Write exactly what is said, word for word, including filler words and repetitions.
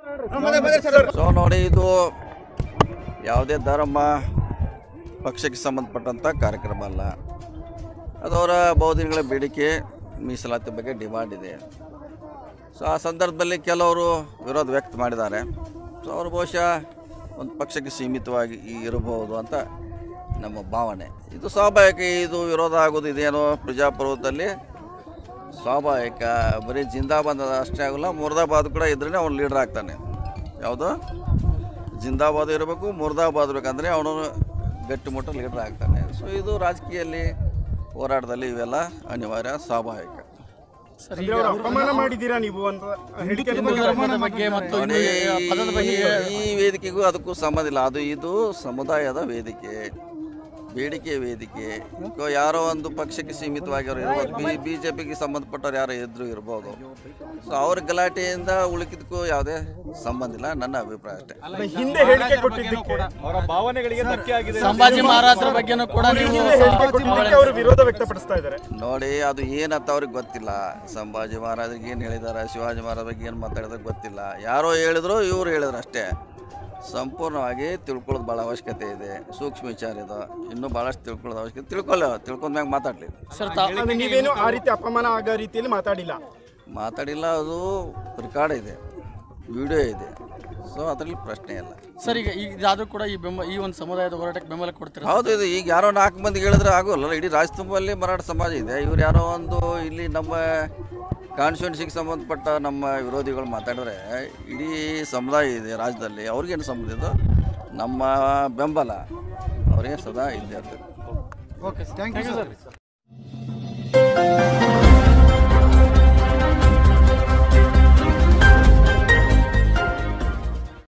So ನೋಡಿ, ಇದು ಯಾವುದೇ ಧರ್ಮ ಪಕ್ಷಕ್ಕೆ ಸಂಬಂಧಪಟ್ಟಂಥ ಕಾರ್ಯಕ್ರಮ ಅಲ್ಲ. ಅದವರ ಬಹುದಿನಗಳ ಬೇಡಿಕೆ ಮೀಸಲಾತಿ ಬಗ್ಗೆ ಡಿಮಾಂಡ್ ಇದೆ. ಸೊ ಆ ಸಂದರ್ಭದಲ್ಲಿ ಕೆಲವರು ವಿರೋಧ ವ್ಯಕ್ತ ಮಾಡಿದ್ದಾರೆ. ಸೊ ಅವರು ಬಹುಶಃ ಒಂದು ಪಕ್ಷಕ್ಕೆ ಸೀಮಿತವಾಗಿ ಇರಬಹುದು ಅಂತ ನಮ್ಮ ಭಾವನೆ. ಇದು ಸ್ವಾಭಾವಿಕ. ಇದು ವಿರೋಧ ಆಗೋದು ಇದೇನೋ ಪ್ರಜಾಪ್ರಭುತ್ವದಲ್ಲಿ ಸ್ವಾಭಾವಿಕ. ಬರೀ ಜಿಂದಾಬಾದ್ ಅಷ್ಟೇ ಆಗೋಲ್ಲ, ಮುರ್ದಾಬಾದ್ ಕೂಡ ಇದ್ರೇ ಅವ್ನು ಲೀಡರ್ ಆಗ್ತಾನೆ. ಯಾವುದು ಜಿಂದಾಬಾದ್ ಇರಬೇಕು, ಮುರ್ದಾಬಾದ್ ಬೇಕಂದರೆ ಅವನು ಗಟ್ಟಿಮುಟ್ಟ ಲೀಡರ್ ಆಗ್ತಾನೆ. ಸೊ ಇದು ರಾಜಕೀಯದಲ್ಲಿ ಹೋರಾಟದಲ್ಲಿ ಇವೆಲ್ಲ ಅನಿವಾರ್ಯ, ಸ್ವಾಭಾವಿಕ. ಈ ವೇದಿಕೆಗೂ ಅದಕ್ಕೂ ಸಂಬಂಧ ಇಲ್ಲ. ಅದು ಇದು ಸಮುದಾಯದ ವೇದಿಕೆ, ಬೇಡಿಕೆ ವೇದಿಕೆ. ಯಾರೋ ಒಂದು ಪಕ್ಷಕ್ಕೆ ಸೀಮಿತವಾಗಿರೋ ಇರ್ಬೋದು, ಬಿ ಬಿ ಜೆ ಪಿಗೆ ಸಂಬಂಧಪಟ್ಟವ್ರು ಯಾರೋ ಇದ್ರೂ ಇರ್ಬೋದು. ಸೊ ಅವ್ರ ಗಲಾಟೆಯಿಂದ ಉಳಿಕಿದಕ್ಕೂ ಯಾವುದೇ ಸಂಬಂಧ ಇಲ್ಲ, ನನ್ನ ಅಭಿಪ್ರಾಯ ಅಷ್ಟೇ. ಹಿಂದೆ ಹೇಳಿಕೆ ಕೊಟ್ಟಿದ್ದಕ್ಕೆ ಅವರ ಭಾವನೆಗಳಿಗೆ ಧಕ್ಕೆ ಆಗಿದೆ. ಸಂಭಾಜಿ ಮಹಾರಾಜರ ಬಗ್ಗೆನೂ ಕೂಡ ಅವರು ವಿರೋಧ ವ್ಯಕ್ತಪಡಿಸ್ತಾ ಇದ್ದಾರೆ. ನೋಡಿ, ಅದು ಏನಂತ ಅವ್ರಿಗೆ ಗೊತ್ತಿಲ್ಲ. ಸಂಭಾಜಿ ಮಹಾರಾಜರಿಗೆ ಏನು ಹೇಳಿದ್ದಾರೆ, ಶಿವಾಜಿ ಮಹಾರಾಜ ಬಗ್ಗೆ ಏನು ಮಾತಾಡಿದ್ರೆ ಗೊತ್ತಿಲ್ಲ. ಯಾರೋ ಹೇಳಿದ್ರು, ಇವ್ರು ಹೇಳಿದ್ರು ಅಷ್ಟೇ. ಸಂಪೂರ್ಣವಾಗಿ ತಿಳ್ಕೊಳ್ಳೋದು ಭಾಳ ಅವಶ್ಯಕತೆ ಇದೆ. ಸೂಕ್ಷ್ಮ ವಿಚಾರ ಇದು, ಇನ್ನೂ ಭಾಳಷ್ಟು ತಿಳ್ಕೊಳ್ಳೋದು ಅವಶ್ಯಕತೆ. ತಿಳ್ಕೊಳ್ಳೋ ತಿಳ್ಕೊಂಡ ಮ್ಯಾಗ ಮಾತಾಡಲಿ. ನೀವೇನು ಆ ರೀತಿ ಅಪಮಾನ ಆಗೋ ರೀತಿಯಲ್ಲಿ ಮಾತಾಡಿಲ್ಲ ಮಾತಾಡಿಲ್ಲ ಅದು ರೆಕಾರ್ಡ್ ಇದೆ, ವಿಡಿಯೋ ಇದೆ. ಸೊ ಅದರಲ್ಲಿ ಪ್ರಶ್ನೆ ಇಲ್ಲ. ಸರ್, ಈಗ ಇದಾದರೂ ಕೂಡ ಈ ಬೆಂಬಲ, ಈ ಒಂದು ಸಮುದಾಯದ ಹೋರಾಟಕ್ಕೆ ಬೆಂಬಲ ಕೊಡ್ತಾರೆ. ಹೌದು, ಇದು ಈಗ ಯಾರೋ ನಾಲ್ಕು ಮಂದಿ ಹೇಳಿದ್ರೆ ಆಗೋಲ್ಲ. ಇಡೀ ರಾಜ್ಯ ತುಂಬಲ್ಲಿ ಮರಾಠ ಸಮಾಜ ಇದೆ. ಇವ್ರು ಯಾರೋ ಒಂದು ಇಲ್ಲಿ ನಮ್ಮ ಕಾನ್ಸ್ಟಿಟ್ಯೂನ್ಸಿಗೆ ಸಂಬಂಧಪಟ್ಟ ನಮ್ಮ ವಿರೋಧಿಗಳು ಮಾತಾಡಿದ್ರೆ ಇಡೀ ಸಮುದಾಯ ಇದೆ ರಾಜ್ಯದಲ್ಲಿ. ಅವ್ರಿಗೇನು ಸಂಬಂಧ ಇದು? ನಮ್ಮ ಬೆಂಬಲ ಅವರಿಗೆ ಸದಾ ಇದ್ದೇ ಇರ್ತದೆ. Okay, thank you sir.